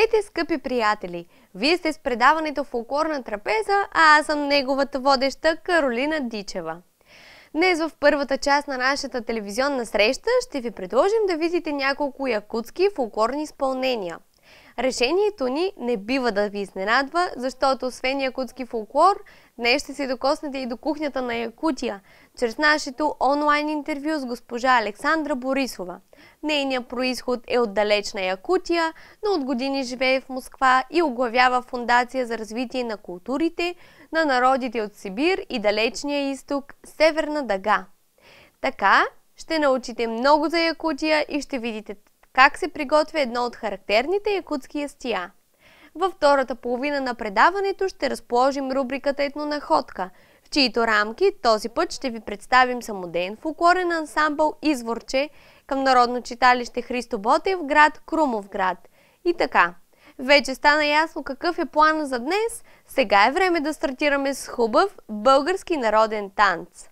Здравейте, скъпи приятели! Вие сте с предаването Фолклорна трапеза, а аз съм неговата водеща Каролина Дичева. Днес в първата част на нашата телевизионна среща ще ви предложим да видите няколко якутски фолклорни изпълнения. Решението ни не бива да ви изненадва, защото освен якутски фолклор, днес ще се докоснете и до кухнята на Якутия, чрез нашето онлайн интервю с госпожа Александра Борисова. Нейният произход е от далечна Якутия, но от години живее в Москва и оглавява Фондация за развитие на културите на народите от Сибир и далечния изток, Северна дъга. Така ще научите много за Якутия и ще видите как се приготвя едно от характерните якутски ястия. Във втората половина на предаването ще разположим рубриката Етнонаходка, в чието рамки този път ще ви представим самодеен фолклорен ансамбъл Изворче към Народно читалище Христо Ботев, град Крумовград. И така, вече стана ясно какъв е планът за днес, сега е време да стартираме с хубав български народен танц.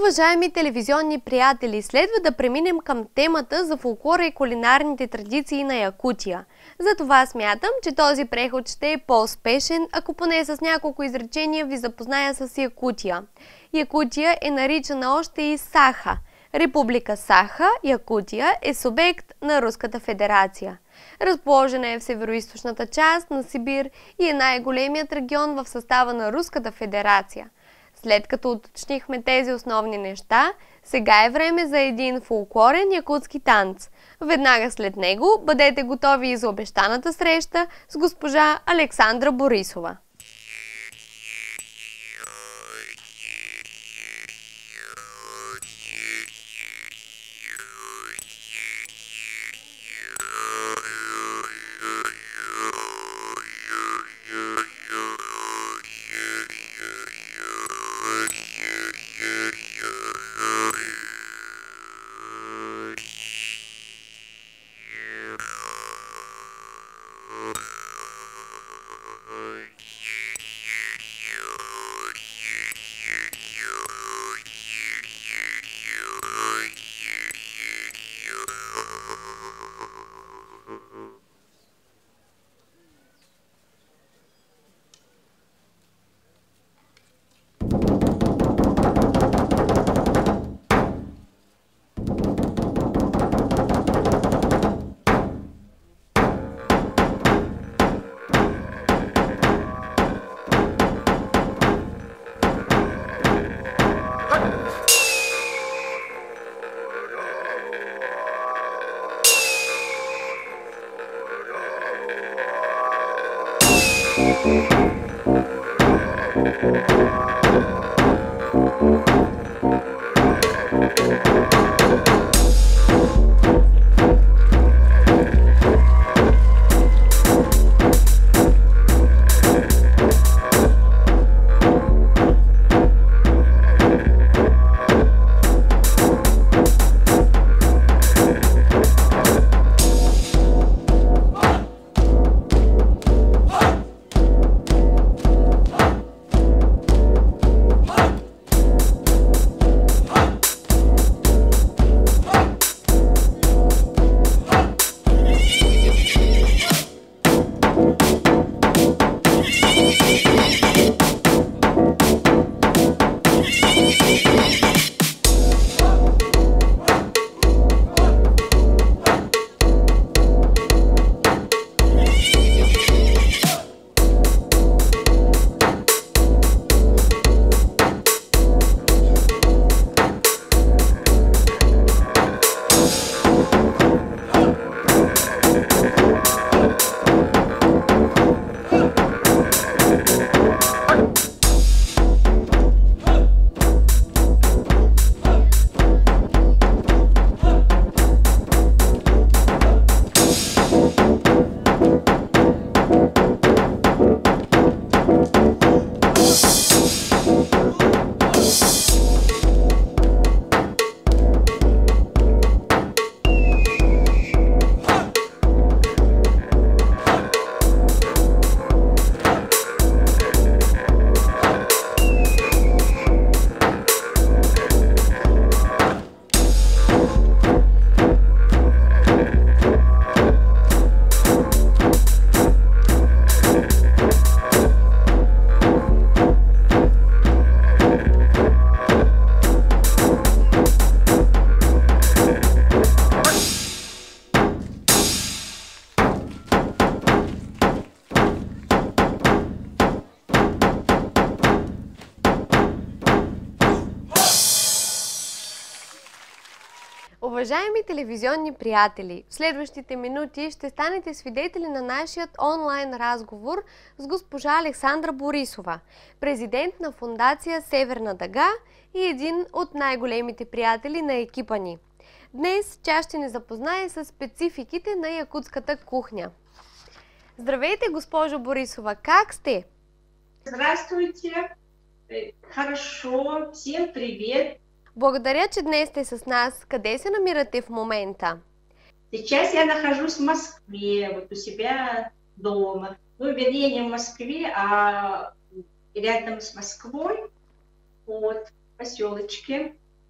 Уважаеми телевизионни приятели, следва да преминем към темата за фолклора и кулинарните традиции на Якутия. Затова смятам, че този преход ще е по-успешен, ако поне с няколко изречения ви запозная с Якутия. Якутия е наричана още и Саха. Република Саха, Якутия, е субект на Руската федерация. Разположена е в североизточната част на Сибир и е най-големият регион в състава на Руската федерация. След като уточнихме тези основни неща, сега е време за един фолклорен якутски танц. Веднага след него бъдете готови и за обещаната среща с госпожа Александра Борисова. Уважаеми телевизионни приятели, в следващите минути ще станете свидетели на нашият онлайн разговор с госпожа Александра Борисова, президент на фондация Северна дъга и един от най-големите приятели на екипа ни. Днес тя ще ни запознае с спецификите на якутската кухня. Здравейте, госпожо Борисова, как сте? Здравствуйте, хорошо, всем привет. Благодаря, че днес сте с нас. Къде се намирате в момента? Сейчас я нахожусь в Москве, вот у себя дома. Ну, вернее, не в Москве, а рядом с Москвой, вот, в поселочке.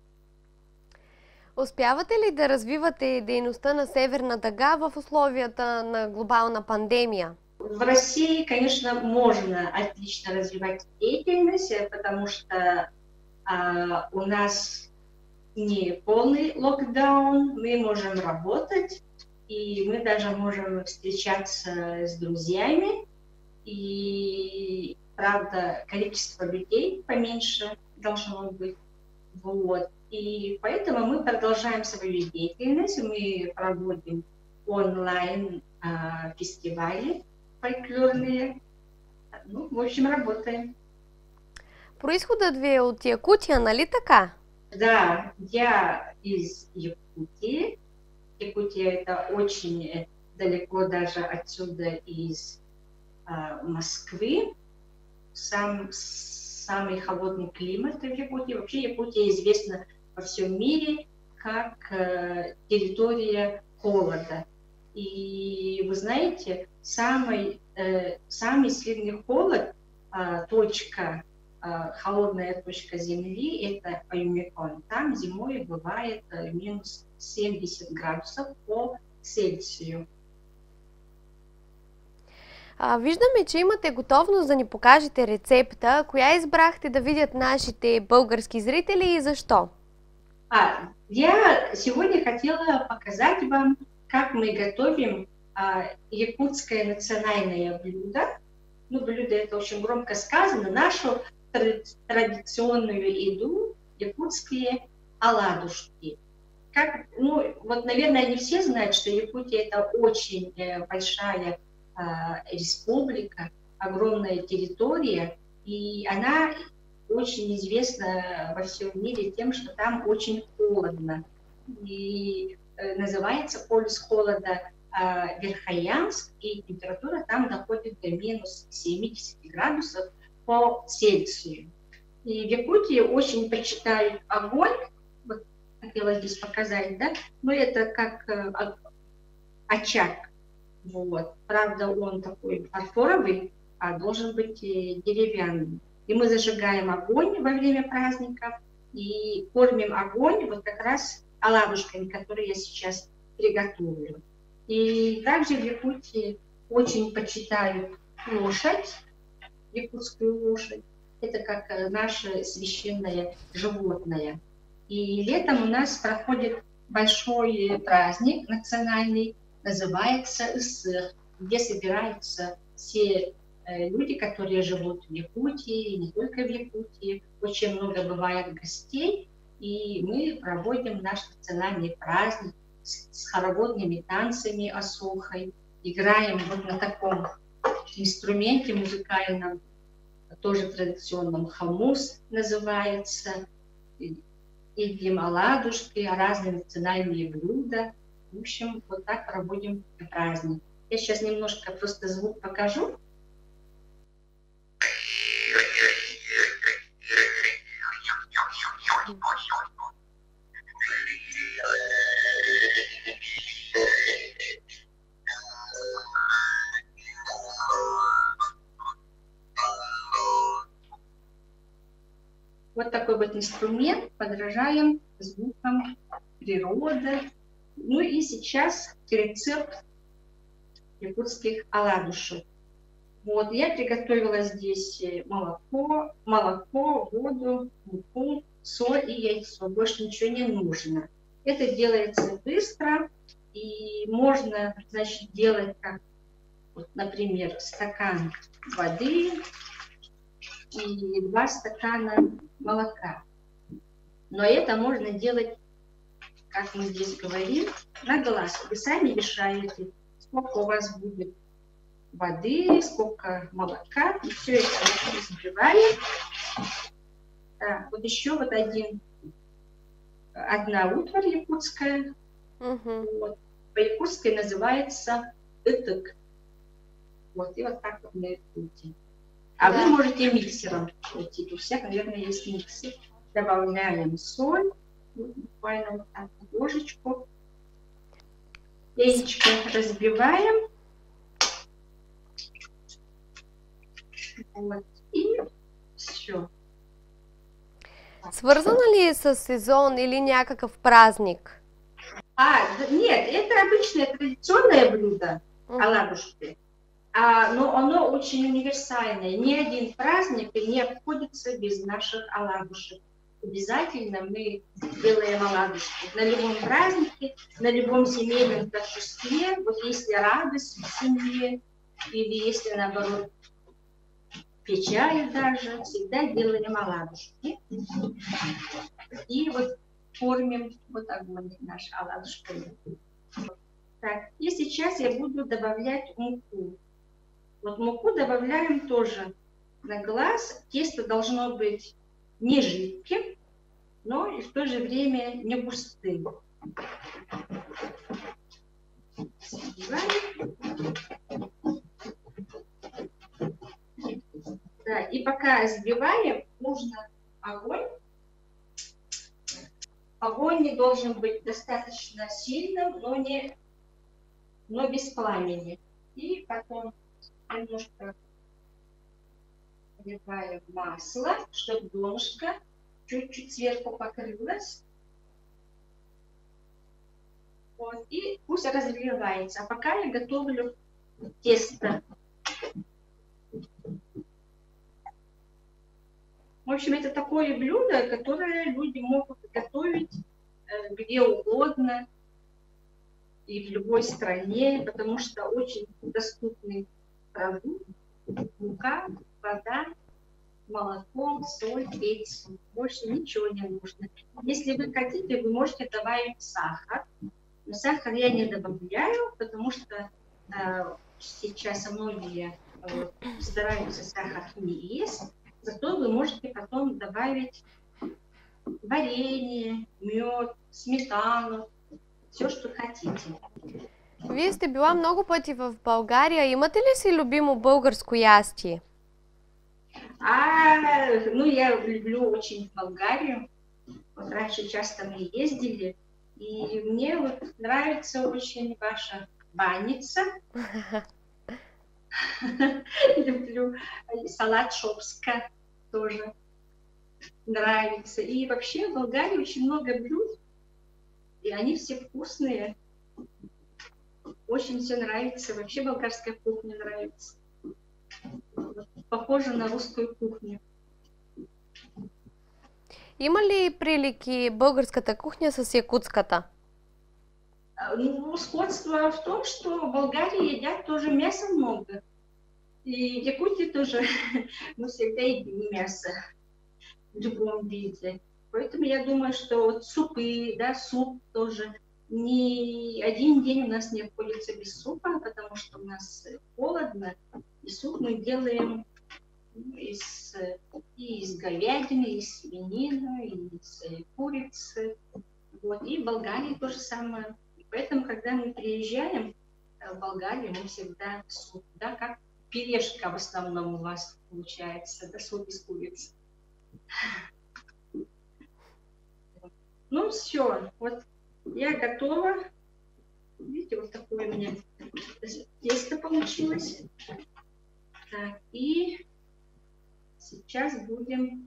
Успявате ли да развивате дейността на Северна дъга в условията на глобална пандемия? В России, конечно, можно отлично развивать деятельность, потому что у нас не полный локдаун, мы можем работать, и мы даже можем встречаться с друзьями, и, правда, количество людей поменьше должно быть. Вот. И поэтому мы продолжаем свою деятельность, мы проводим онлайн фестивали фольклорные. Ну, в общем, работаем. Происходът ви е от Якутия, нали така? Да, я из Якутии. Якутия это очень далеко даже отсюда из Москвы. Самый холодный климат в Якутии. Вообще Якутия известна во всем мире как территория холода. И вы знаете, самый сильный холод, холодная точка Земли, это Аюмекон. Там зимой бывает минус 70 градусов по Цельсию. Виждаме, че имате готовност да ни покажете рецепта. Коя избрахте да видят нашите български зрители и защо? Я сегодня хотела показать вам, как мы готовим якутское национальное блюдо. Ну, блюдо это очень громко сказано. Нашу традиционную еду, якутские оладушки. Вот, наверное, не все знают, что Якутия это очень большая республика, огромная территория, и она очень известна во всем мире тем, что там очень холодно. И называется полюс холода Верхоянск, и температура там доходит до минус 70 градусов по Цельсию. И в Якутии очень почитают огонь, вот хотела здесь показать, да, но это как очаг. Вот. Правда, он такой фарфоровый, а должен быть деревянный. И мы зажигаем огонь во время праздников и кормим огонь вот как раз оладушками, которые я сейчас приготовлю. И также в Якутии очень почитают лошадь, якутскую лошадь. Это как наше священное животное. И летом у нас проходит большой праздник национальный, называется Ысыр, где собираются все люди, которые живут в Якутии, не только в Якутии. Очень много бывает гостей, и мы проводим наш национальный праздник с хороводными танцами осухой, играем вот на таком инструменте музыкальном, тоже традиционном, хамус называется, едим оладушки, разные национальные блюда. В общем, вот так проводим праздник. Я сейчас немножко просто звук покажу. Вот такой вот инструмент, подражаем звукам природы. Ну и сейчас рецепт якутских оладушек. Вот, я приготовила здесь молоко, воду, муку, соль и яйцо. Больше ничего не нужно. Это делается быстро, и можно, значит, делать как, вот, например, стакан воды и 2 стакана молока. Но это можно делать, как мы здесь говорим, на глаз. Вы сами решаете, сколько у вас будет воды, сколько молока. И все это взбиваем. Так, вот еще вот одна утварь якутская. Вот. По-якутски называется ытык. Вот, и вот так вот на ютубе. А вы можете миксером крутить. У всех, наверное, есть миксер. Добавляем соль. Буквально вот так, ложечку. Яичко разбиваем. Вот. И все. Свързана ли е с сезон или някакъв празник? Нет, это обычное традиционное блюдо, оладушки. Но оно очень универсальное. Ни один праздник не обходится без наших оладушек. Обязательно мы делаем оладушки на любом празднике, на любом семейном торжестве. Вот если радость в семье, или если, наоборот, печаль даже, всегда делаем оладушки. И вот кормим вот так вот наш оладушками. Так, и сейчас я буду добавлять муку. Вот муку добавляем тоже на глаз. Тесто должно быть не жидким, но и в то же время не густым. Да, и пока взбиваем, нужно огонь. Огонь не должен быть достаточно сильным, но без пламени. И потом немножко наливаем масло, чтобы донышко чуть-чуть сверху покрылось. Вот, и пусть разогревается. А пока я готовлю тесто. В общем, это такое блюдо, которое люди могут готовить где угодно и в любой стране, потому что очень доступный продукт. Мука, вода, молоко, соль, перец. Больше ничего не нужно. Если вы хотите, вы можете добавить сахар. Но сахар я не добавляю, потому что сейчас многие стараются сахар не есть. Зато вы можете потом добавить варенье, мед, сметану, все, что хотите. Вие сте била много пъти в България. Имате ли си любимо българско ястие? Ну, я люблю очень Болгарию. Вот раньше часто мы ездили. И мне вот нравится очень ваша баница. Люблю салат шопска тоже нравится. И вообще в Болгарии очень много блюд, и они все вкусные. Очень все нравится. Вообще болгарская кухня нравится. Похоже на русскую кухню. Има ли прилики българската кухня с якутската? Ну, сходство в том, что в Болгарии едят тоже мяса много. И в Якутии тоже мы всегда едим мясо в любом виде. Поэтому я думаю, что вот супы, да, суп тоже. Ни один день у нас не обходится без супа, потому что у нас холодно. И суп мы делаем из говядины, из свинины, из курицы. Вот. И в Болгарии то же самое. И поэтому, когда мы приезжаем в Болгарию, мы всегда суп, да, как пюрешка в основном у вас получается, да, суп из курицы. Ну, все, вот я готова. Видите, вот такое у меня тесто получилось. Так, и сейчас будем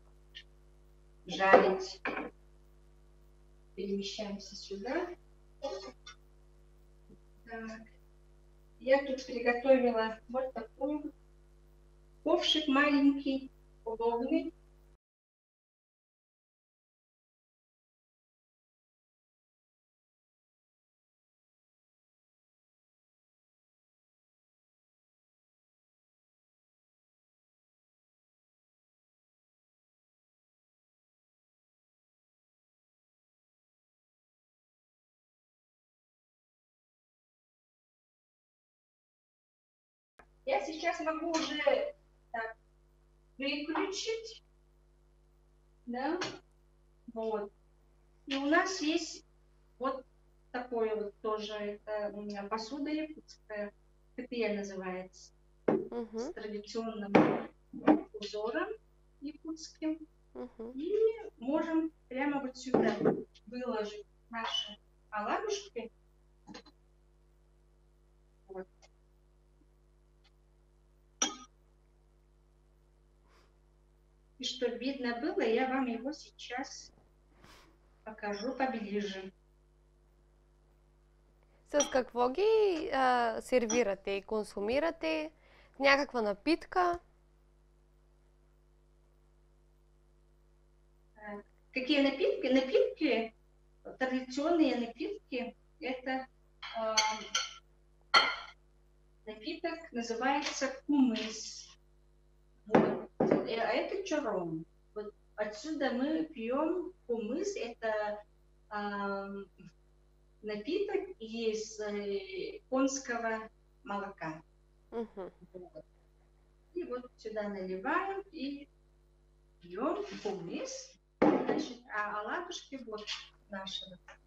жарить. Перемещаемся сюда. Так. Я тут приготовила вот такой ковшик маленький, удобный. Я сейчас могу уже так выключить, да, вот. И у нас есть вот такое вот тоже, это у меня посуда якутская, кытыя называется, с традиционным узором якутским. И можем прямо вот сюда выложить наши оладушки. Вот. И чтобы видно было, я вам его сейчас покажу поближе. С какво ги сервирате и консумирате? С някаква напитка? Какие напитки? Напитки, традиционные напитки, это напиток называется кумыс. Вот. А это чором. Вот отсюда мы пьем кумыс. Это напиток из конского молока. Вот. И вот сюда наливаем и пьем кумыс. Значит, а оладушки вот наши.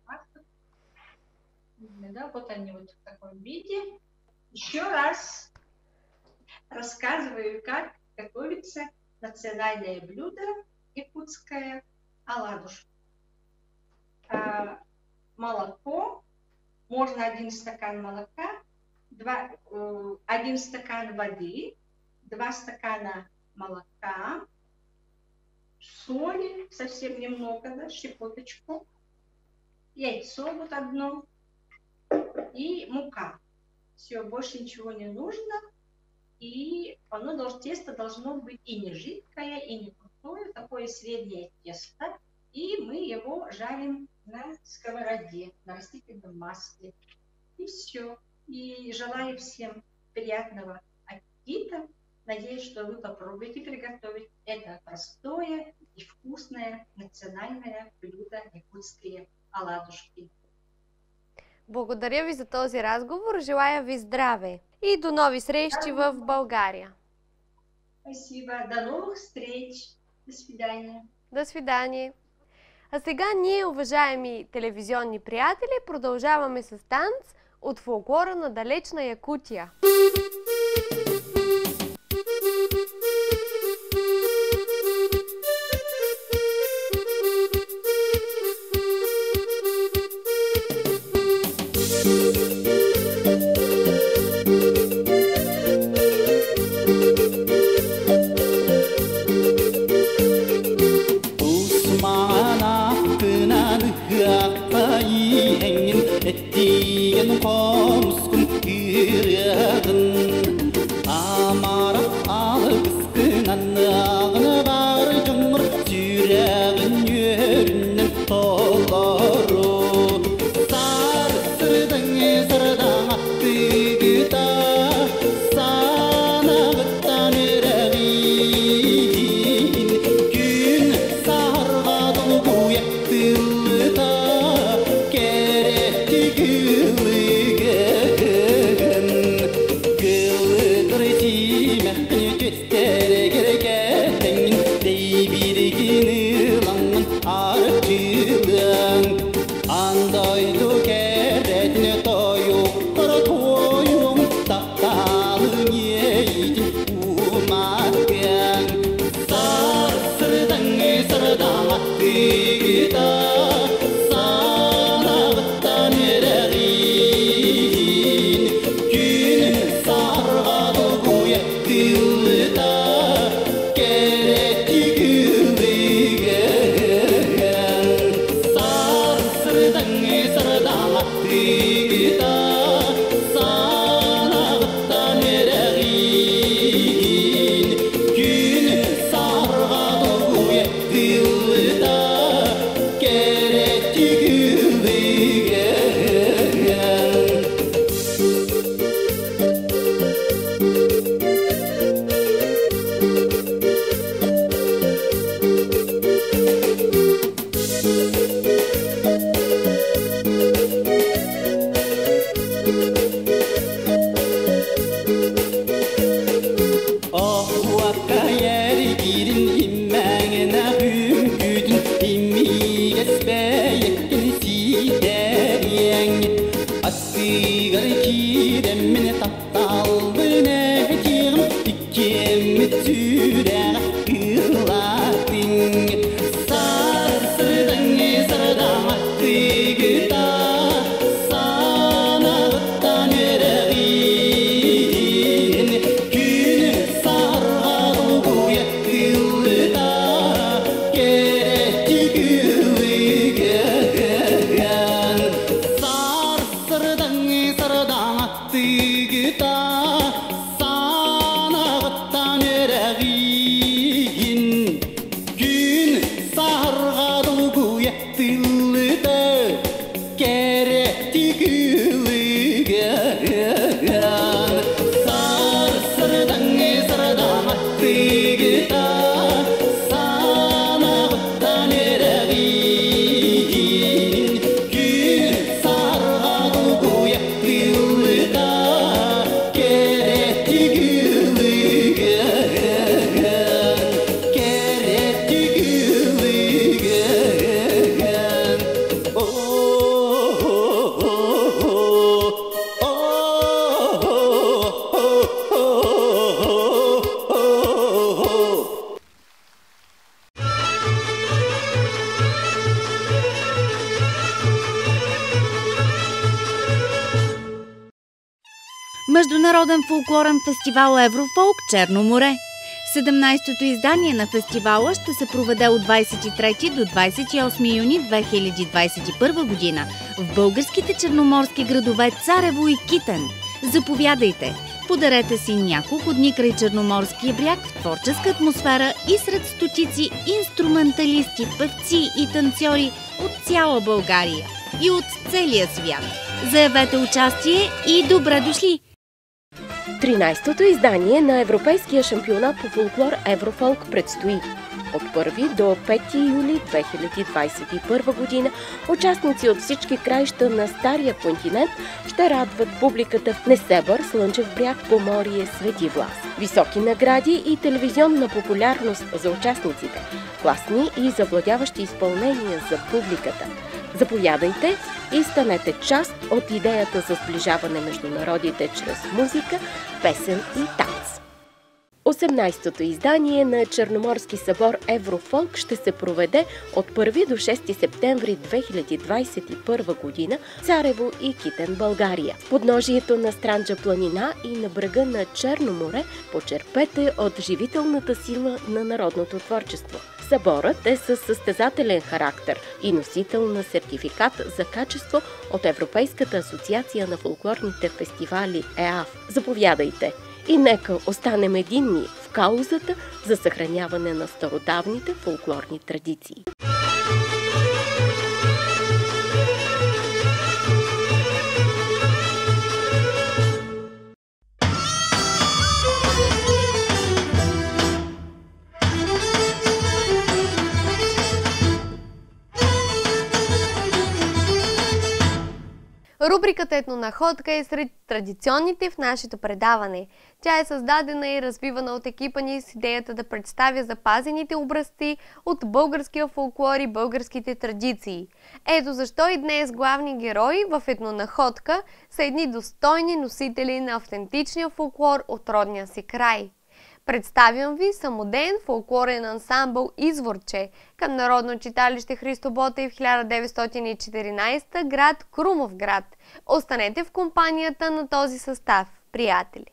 Да, вот они вот в таком виде. Еще раз рассказываю, как готовится национальное блюдо якутское оладушка. Молоко, можно 1 стакан молока, 1 стакан воды, 2 стакана молока, соли совсем немного, да, щепоточку, яйцо вот одно и мука. Все, больше ничего не нужно. И тесто должно быть и не жидкое, и не густое, такое среднее тесто. И мы его жарим на сковороде, на растительном масле. И все. И желаю всем приятного аппетита. Надеюсь, что вы попробуете приготовить это простое и вкусное национальное блюдо якутские оладушки. Благодаря ви за този разговор. Желая ви здраве и до нови срещи в България. Спасибо. До новых встреч. До свидания. До свидание. А сега ние, уважаеми телевизионни приятели, продължаваме с танц от фолклора на далечна Якутия. Ettiğin komskun kiriyadın Международен фолклорен фестивал Еврофолк Черно море. 17-то издание на фестивала ще се проведе от 23 до 28 юни 2021 година в българските черноморски градове Царево и Китен. Заповядайте! Подарете си няколко дни край Черноморския бряг в творческа атмосфера и сред стотици инструменталисти, певци и танцори от цяла България и от целия свят. Заявете участие и добре дошли! 13-то издание на Европейския шампионат по фолклор Еврофолк предстои. От 1 до 5 юли 2021 година участници от всички краища на Стария континент ще радват публиката в Несебър, Слънчев бряг, Поморие, Свети Влас. Високи награди и телевизионна популярност за участниците, класни и завладяващи изпълнения за публиката. Заповядайте и станете част от идеята за сближаване между народите чрез музика, песен и танц. 18-то издание на Черноморски събор Еврофолк ще се проведе от 1 до 6 септември 2021 година в Царево и Китен, България. В подножието на Странджа планина и на брега на Черно море почерпете от живителната сила на народното творчество. Съборът е със състезателен характер и носител на сертификат за качество от Европейската асоциация на фолклорните фестивали ЕАФ. Заповядайте! И нека останем единни в каузата за съхраняване на стародавните фолклорни традиции. Рубриката Етнонаходка е сред традиционните в нашето предаване. Тя е създадена и развивана от екипа ни с идеята да представя запазените образци от българския фолклор и българските традиции. Ето защо и днес главни герои в Етнонаходка са едни достойни носители на автентичния фолклор от родния си край. Представям ви самодеен фолклорен ансамбъл Изворче към Народно читалище Христо Ботев 1914, град Крумовград. Останете в компанията на този състав, приятели!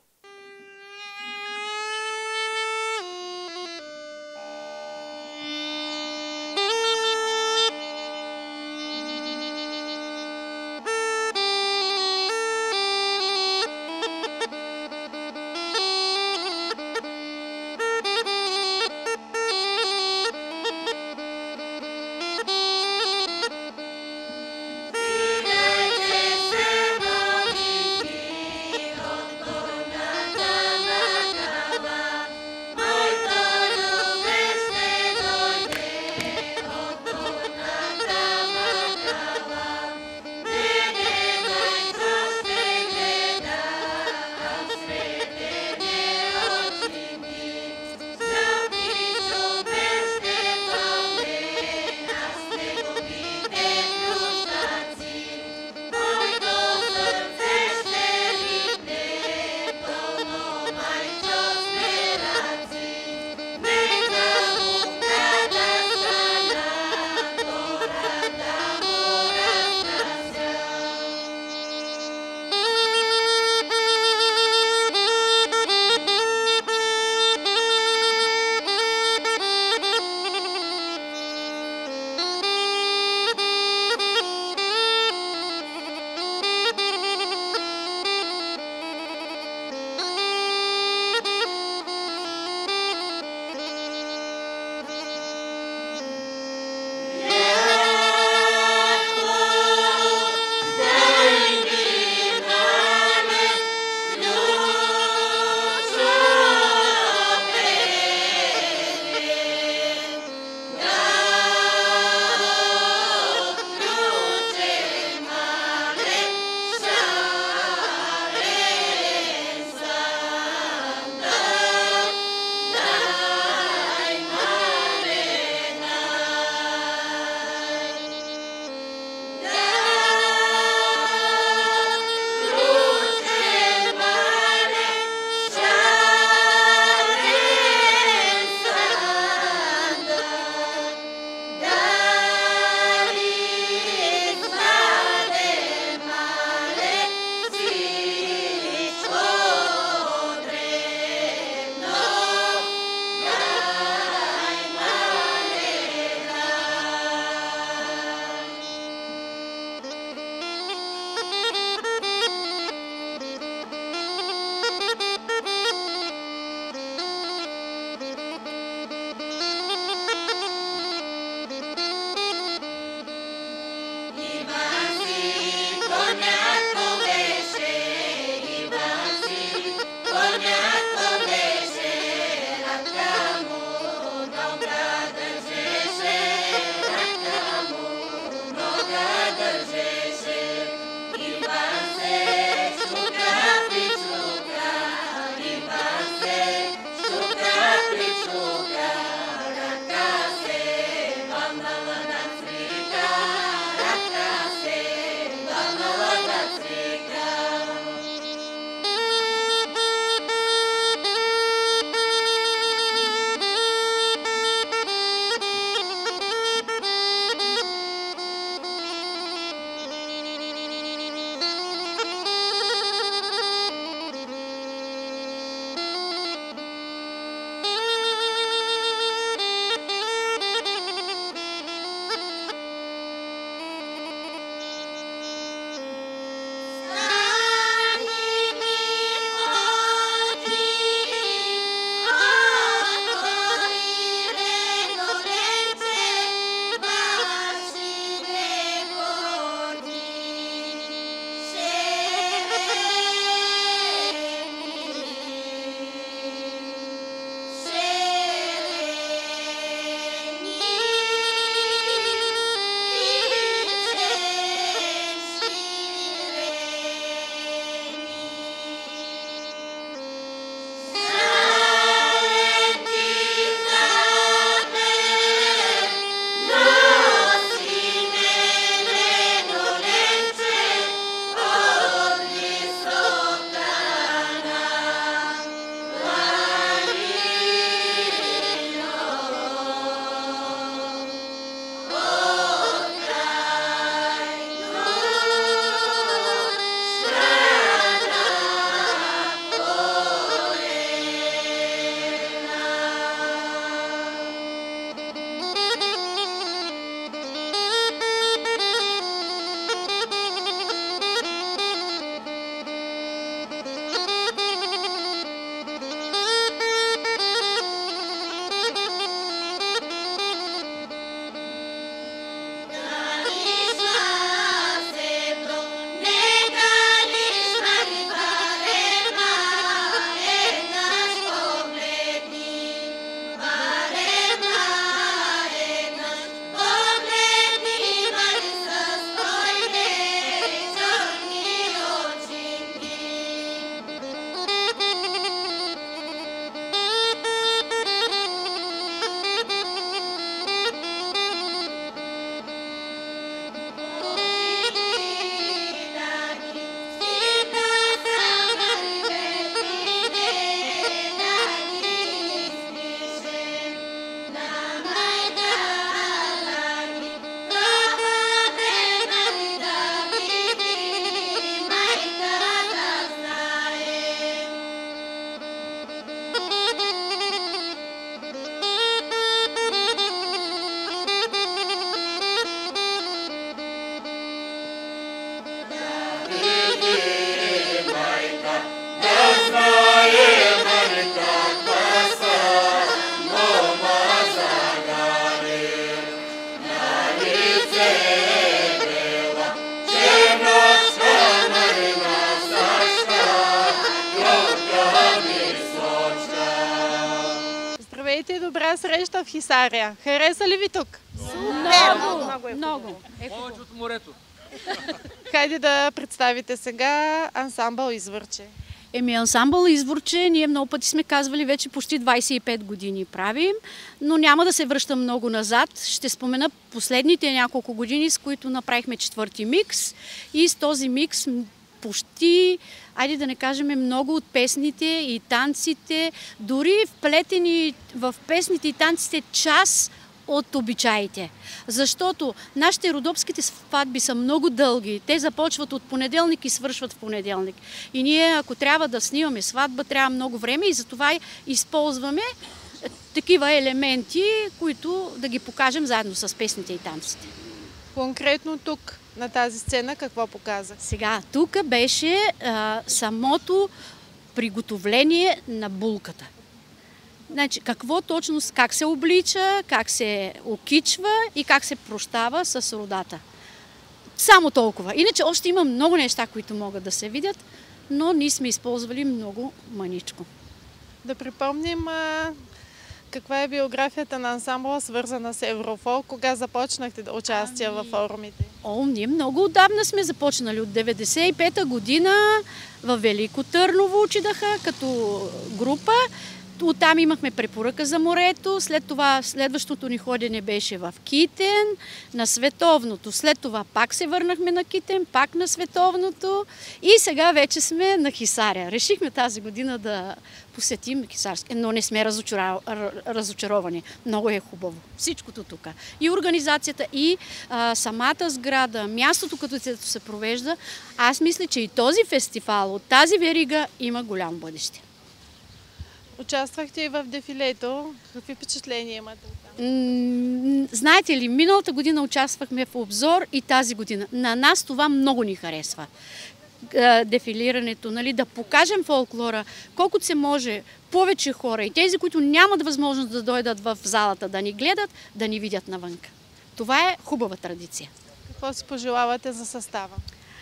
От тази среща в Хисаря. Хареса ли ви тук? Много. Повече от морето. Хайде да представите сега ансамбъл Изворче. Ансамбъл Изворче, ние много пъти сме казвали, вече почти 25 години правим, но няма да се връщам много назад. Ще спомена последните няколко години, с които направихме 4-ти микс и с този микс почти, айде да не кажем, много от песните и танците, дори вплетени в песните и танците част от обичаите. Защото нашите родопските сватби са много дълги. Те започват от понеделник и свършват в понеделник. И ние, ако трябва да снимаме сватба, трябва много време и затова използваме такива елементи, които да ги покажем заедно с песните и танците. Конкретно тук, на тази сцена, какво показа? Сега, тук беше самото приготовление на булката. Значи, какво точно, как се облича, как се окичва и как се прощава с родата. Само толкова. Иначе още има много неща, които могат да се видят, но ние сме използвали много маничко. Да припомним каква е биографията на ансамбъла, свързана с Еврофолк. Кога започнахте да участие във форумите? Ние много отдавна сме започнали. От 95-та година в Велико Търново учидаха като група. Оттам имахме препоръка за морето, след това следващото ни ходене беше в Китен, на Световното. След това пак се върнахме на Китен, пак на Световното и сега вече сме на Хисаря. Решихме тази година да посетим Хисарски, но не сме разочаровани. Много е хубаво. Всичкото тук. И организацията, и самата сграда, мястото, където се провежда. Аз мисля, че и този фестивал от тази верига има голямо бъдеще. Участвахте и в дефилето. Какви впечатления имате там? Знаете ли, миналата година участвахме в обзор и тази година. На нас това много ни харесва. Дефилирането, нали, да покажем фолклора, колкото се може повече хора и тези, които нямат възможност да дойдат в залата да ни гледат, да ни видят навънка. Това е хубава традиция. Какво си пожелавате за състава?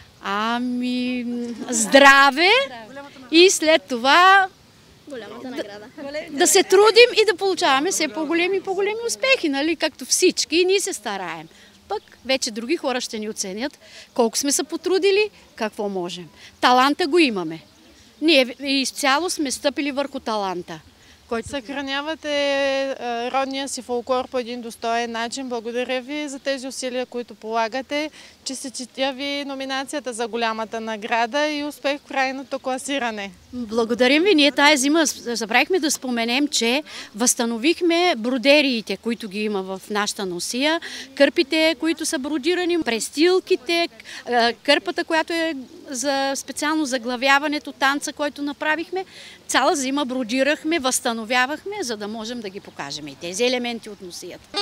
Здраве и след това голямата награда. Да се трудим и да получаваме все по-големи и по-големи успехи, нали? Както всички, и ние се стараем. Пък вече други хора ще ни оценят колко сме се потрудили, какво можем. Таланта го имаме. Ние изцяло сме стъпили върху таланта. Съхранявате родния си фолклор по един достоен начин. Благодаря ви за тези усилия, които полагате. Честитя ви номинацията за голямата награда и успех в крайното класиране. Благодарим ви. Ние тая зима забравихме да споменем, че възстановихме бродериите, които ги има в нашата носия, кърпите, които са бродирани, престилките, кърпата, която е специално заглавяването, танца, който направихме. Цяла зима бродирахме, възстановявахме, за да можем да ги покажем и тези елементи от носията.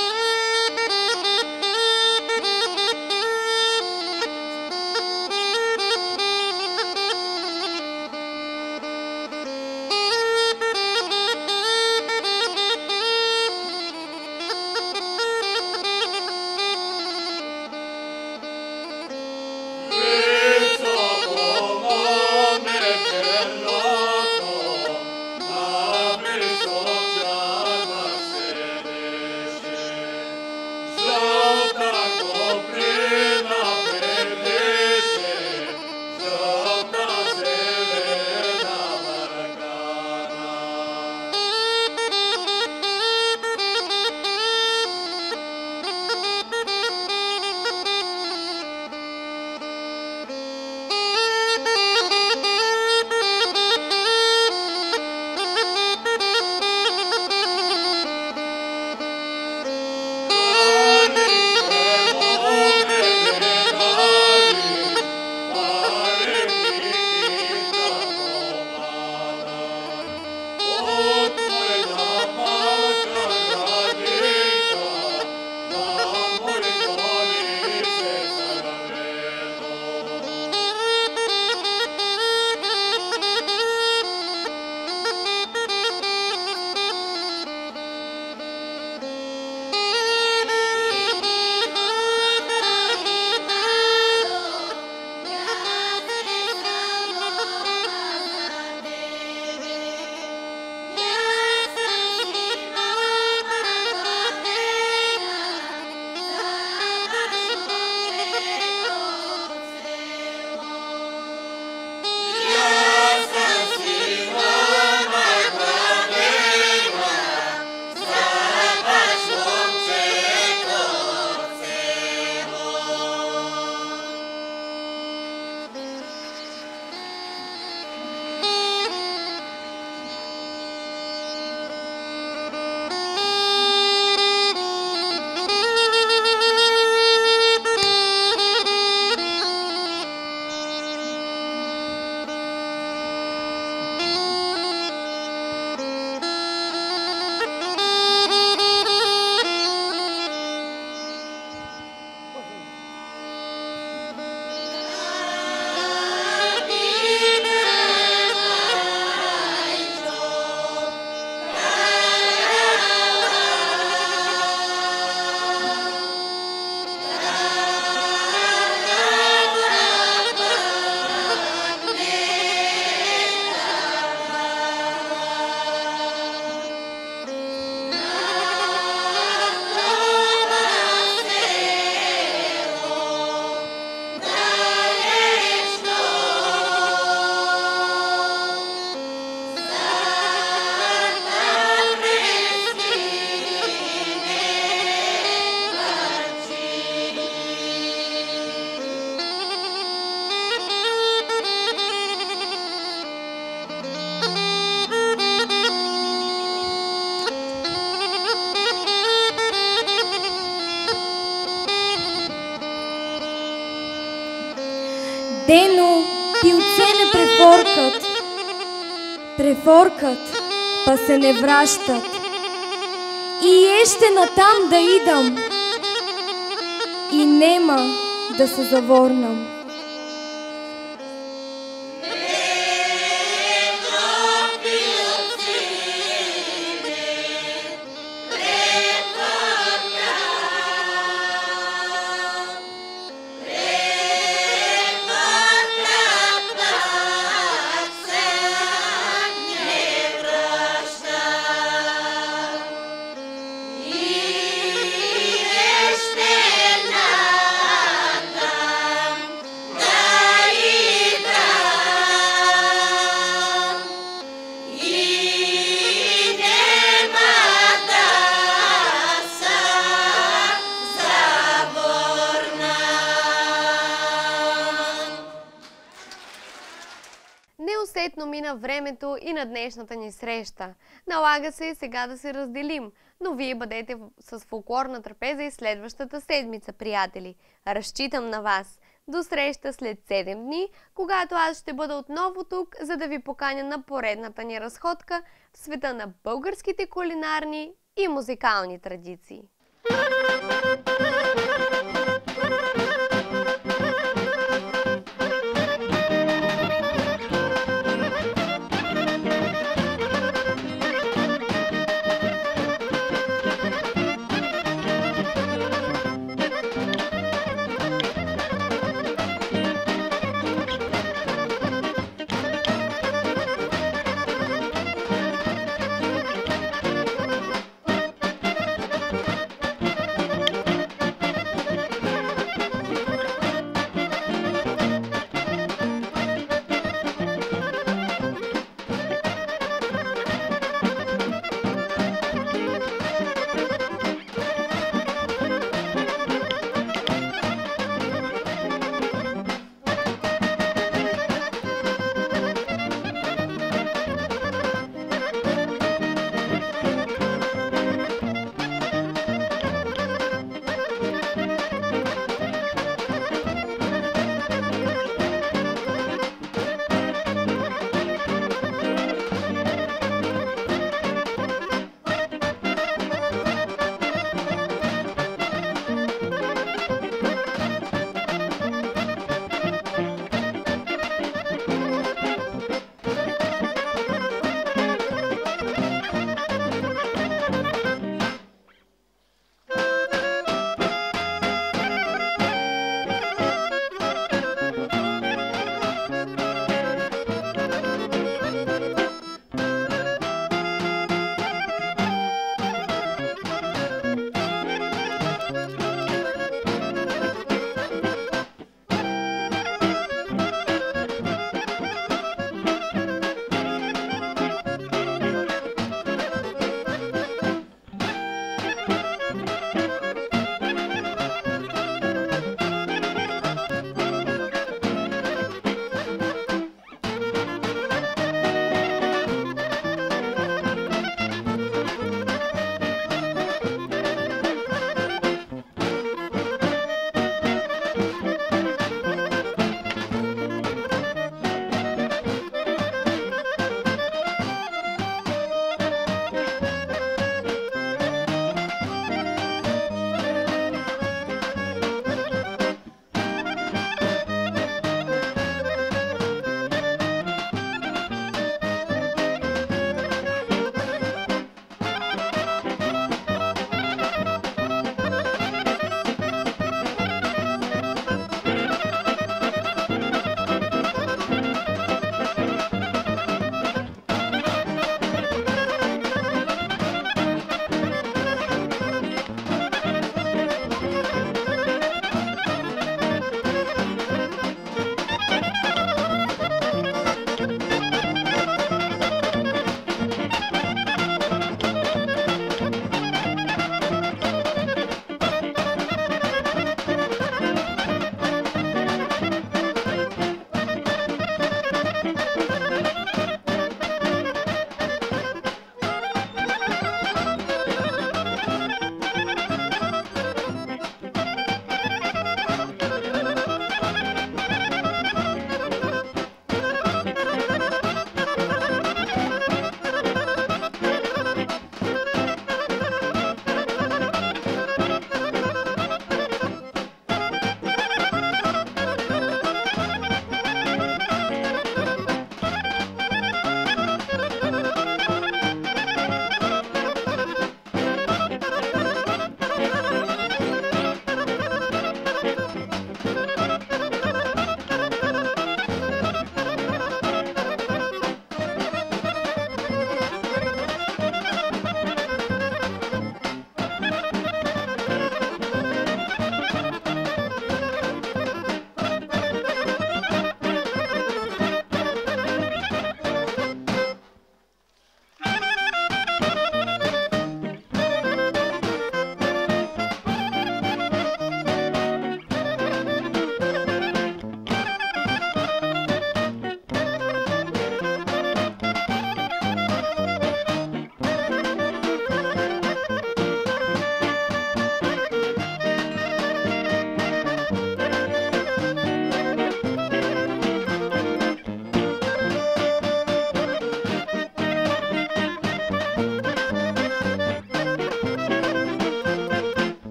Дено пилце не префоркат, па се не вращат. И еще натам да идам, и нема да се заворнам. Неусетно мина времето и на днешната ни среща. Налага се сега да се разделим, но вие бъдете с фолклорна трапеза и следващата седмица, приятели. Разчитам на вас. До среща след 7 дни, когато аз ще бъда отново тук, за да ви поканя на поредната ни разходка в света на българските кулинарни и музикални традиции.